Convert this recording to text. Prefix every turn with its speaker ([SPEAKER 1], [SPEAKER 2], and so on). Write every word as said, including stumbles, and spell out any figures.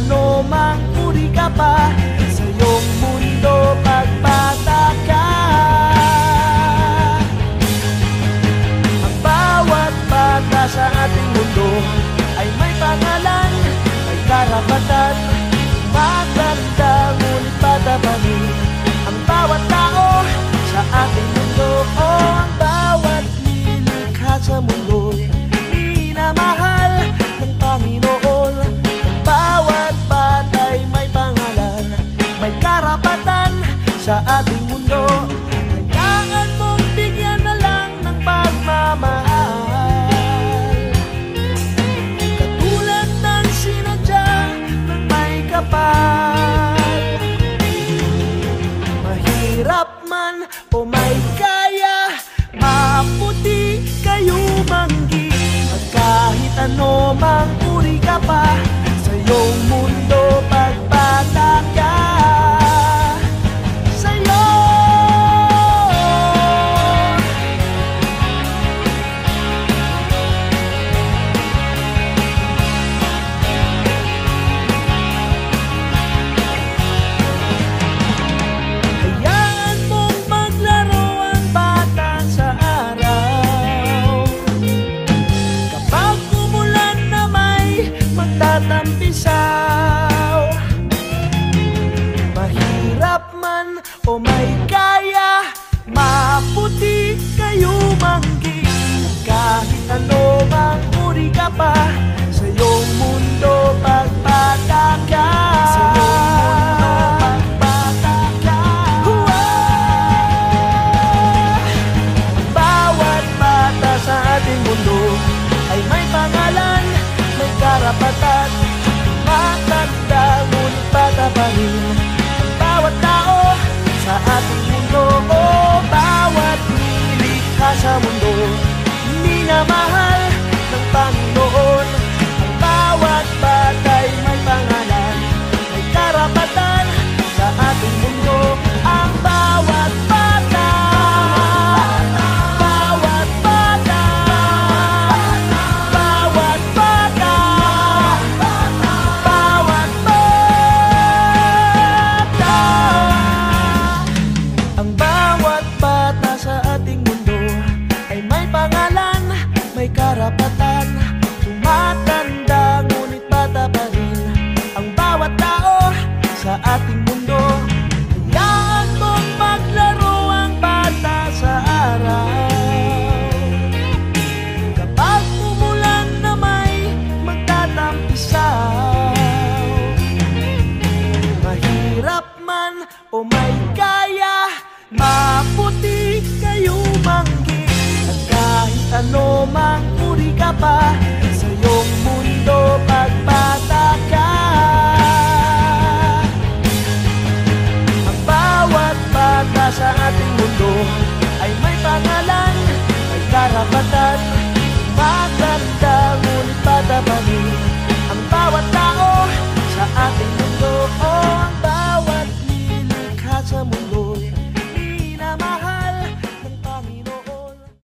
[SPEAKER 1] anumang uri ka pa sa iyong mundo pagbata ka. Ang bawat bata sa ating mundo ay may pangalan, may karapatan, maganda ngunit bata pa rin ang bawat tao sa ating mundo. O ang bawat nilikha sa mundo minamahal ng Panginoon. Ang bawat bata'y may pangalan, may karapatan sa ating mundo. Kailangan mong bigyan na lang ng pagmamahal, katulad ng sinadya ng may kapal. Mahirap man o may kaya, maputi kayo manggi, at kahit ano mang uri ka pa sa iyong mundo pagbata ka. Sa'yo hayaan mong maglaro ang bata sa araw. Kapag umulan na may magtatampisaw, mahirap man o may kaya, maputi kayo manggi, kahit ano mang uri ka pa sa iyong mundo pagbata ka. Sa iyong mundo pagbata ka. Ang bawat bata sa ating mundo ay may pangalan, may karapatan, matanda ngunit bata pa rin ang bawat tao sa ating mundo. O bawat nilikha sa mundo minamahal ng Panginoon.